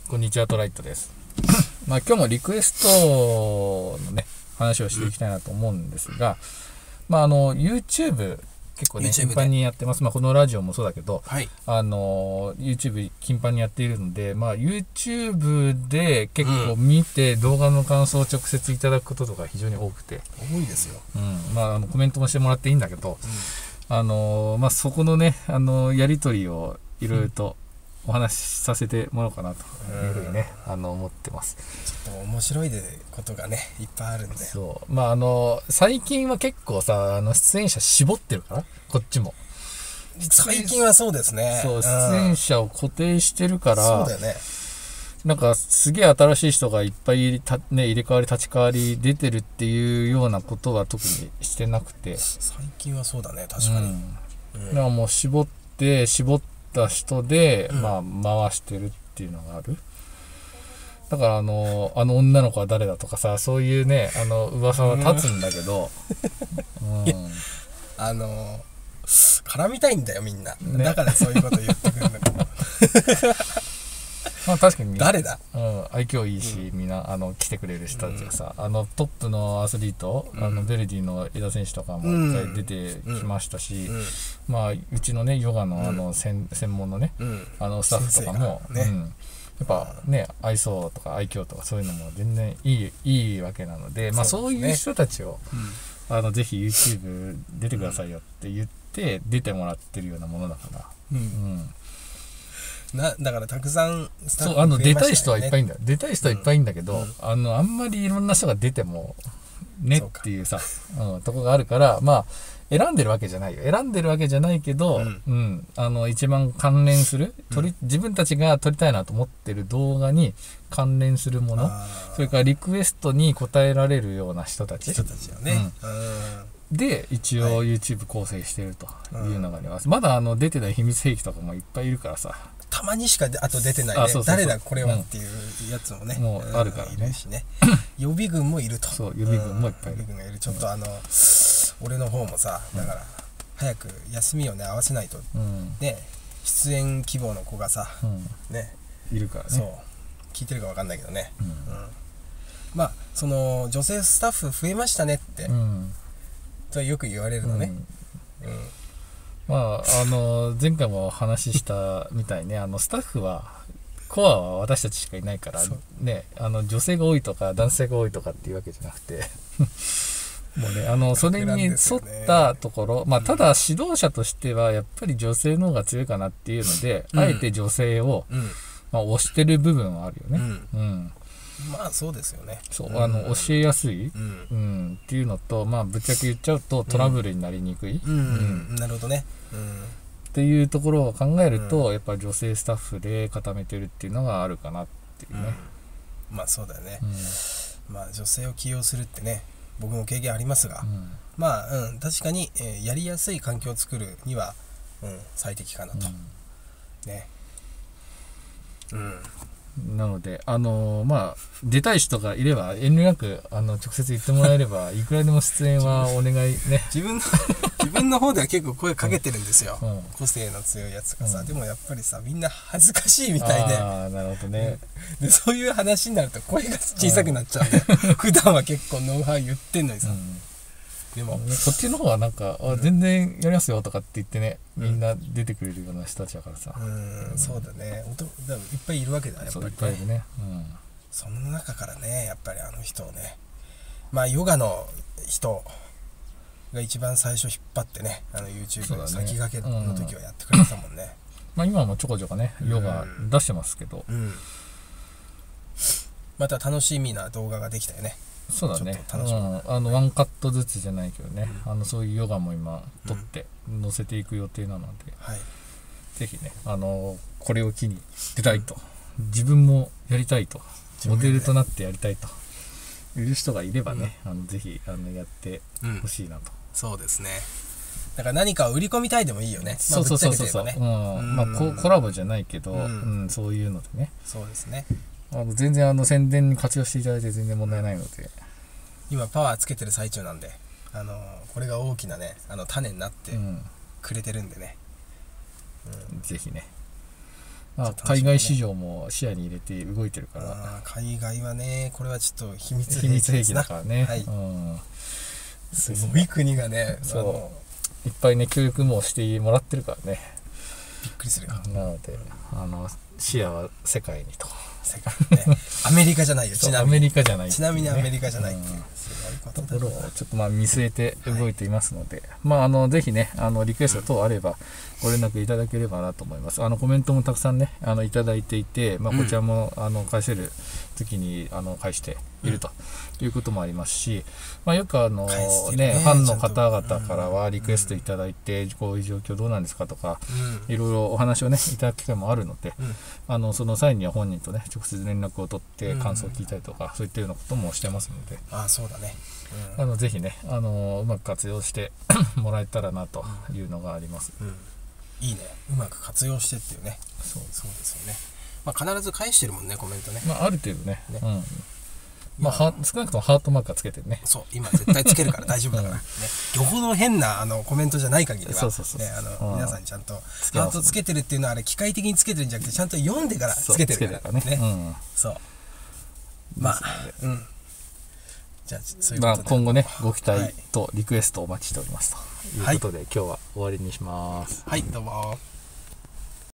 こんにちは、トライトです。まあ今日もリクエストのね、話をしていきたいなと思うんですが、まあYouTube、結構ね、頻繁にやってます。まあこのラジオもそうだけど、 はい、 YouTube 頻繁にやっているので、まあ YouTube で結構見て動画の感想を直接いただくこととか非常に多くて。 多いですよ。 まあコメントもしてもらっていいんだけど、まあそこのね、やりとりをいろいろと、お話しさせてもらおうかなというふうにね、思ってます。 ちょっと面白いことがねいっぱいあるんで。 そう。まあ最近は結構さ、出演者絞ってるからこっちも。 最近はそうですね。 そう、出演者を固定してるから、 そうだよね。 なんかすげえ新しい人がいっぱい入れ替わり立ち替わり出てるっていうようなことは特にしてなくて。 最近はそうだね、確かに。 だからもう絞った人で、まあ回してるっていうのがある。だから女の子は誰だとかさ、そういうね噂は立つんだけど、 絡みたいんだよみんな、ね、だからそういうこと言ってくるんだけどまあ確かに誰だ、 愛嬌いいし、みんな来てくれる人たちがさ、トップのアスリート、ベルディの江田選手とかも一回出てきましたし、まあうちのねヨガの専門のね、スタッフとかも、やっぱね愛想とか愛嬌とかそういうのも全然いいわけなので、まあそういう人たちをぜひ YouTube 出てくださいよって言って出てもらってるようなものだから、 だからたくさんスタッフそう出たい人はいっぱいいんだよ。出たい人はいっぱいいんだけど、あんまりいろんな人が出てもねっていうさ、とこがあるから、まあ選んでるわけじゃないよ。選んでるわけじゃないけど、一番関連する、自分たちが撮りたいなと思ってる動画に関連するもの、それからリクエストに応えられるような人たちよね。 で一応 YouTube 構成してるというのがあります。まだ出てない秘密兵器とかもいっぱいいるからさ。 たまにしかあと出てないね。誰だこれはっていうやつもね、 もうあるからね。 いるしね。予備軍もいると。 そう、予備軍もいっぱいいる。 予備軍がいる。ちょっと俺の方もさ、だから早く休みをね合わせないとね、出演希望の子がさねいるからね。 そう聞いてるかわかんないけどね。まあその女性スタッフ増えましたねってとよく言われるのね。 まあ前回も話したみたいにスタッフはコアは私たちしかいないからね、女性が多いとか男性が多いとかっていうわけじゃなくてもうねそれに沿ったところ、まあただ指導者としてはやっぱり女性の方が強いかなっていうので、あえて女性をまあ推してる部分はあるよね。 まあそうですよね。 そう教えやすいっていうのと、まあぶっちゃけ言っちゃうとトラブルになりにくいなるほどねっていうところを考えると、やっぱり女性スタッフで固めてるっていうのがあるかなっていうね。 まあそうだよね。まあ女性を起用するってね僕も経験ありますが、まあ確かにやりやすい環境を作るには最適かなとね。 なのでまあ出たい人がいれば遠慮なく直接言ってもらえればいくらでも出演はお願いね。 自分の方では結構声かけてるんですよ、個性の強いやつがさ、でもやっぱりさみんな恥ずかしいみたいで、 なるほどね、 でそういう話になると声が小さくなっちゃうんで普段は結構ノウハウ言ってんのにさ、でもこっちの方はなんか全然やりますよとかって言ってね、みんな出てくれるような人たちだからさ。 そうだね。いっぱいいるわけだやっぱりね。 いっぱいいるね。 その中からねやっぱり人をね、まあヨガの人が一番最初引っ張ってねYouTube の先駆けの時はやってくれてたもんね。 まあ今もちょこちょこねヨガ出してますけど、 また楽しみな動画ができたよね。 そうだね。ワンカットずつじゃないけどね、そういうヨガも今撮って載せていく予定なので、ぜひねこれを機に出たいと、自分もやりたいと、モデルとなってやりたいという人がいればね、ぜひやってほしいなと。 そうですね。だから何かを売り込みたいでもいいよね。 そうまあコラボじゃないけど、そういうのでね。 そうですね。 全然宣伝に活用していただいて全然問題ないので、 今パワーつけてる最中なんで、これが大きなね種になってくれてるんでね、 ぜひね海外市場も視野に入れて動いてるから。 海外はね、これはちょっと秘密兵器だからね。 はい、すごい国がね、 そういっぱいね教育もしてもらってるからね。 びっくりするよ。 なので視野は世界にと。 世界ね、アメリカじゃないよ。ちなみにアメリカじゃない、 ちなみにアメリカじゃないっていう、 ところをちょっと見据えて動いていますので、ぜひねリクエスト等あればご連絡いただければなと思います。コメントもたくさんねいただいていて、こちらも返せる時に返しているということもありますし、よくファンの方々からはリクエストいただいて、こういう状況どうなんですかとか、いろいろお話をねいただく機会もあるので、その際には本人とね直接連絡を取って感想を聞いたりとか、そういったようなこともしてますので、 そうだね、 ぜひねうまく活用してもらえたらなというのがあります。 いいね、うまく活用してっていうね。そうですよね。必ず返してるもんね、コメントね。 ある程度ね。少なくともハートマークはつけてるね。 そう、今絶対つけるから大丈夫だからね。よほど変なコメントじゃない限りは、皆さんちゃんとハートつけてるっていうのは機械的につけてるんじゃなくて、ちゃんと読んでからつけてるからね。そう。じゃあそういうことで、 今後ねご期待とリクエストをお待ちしておりますということで、今日は終わりにします。 はい、どうも。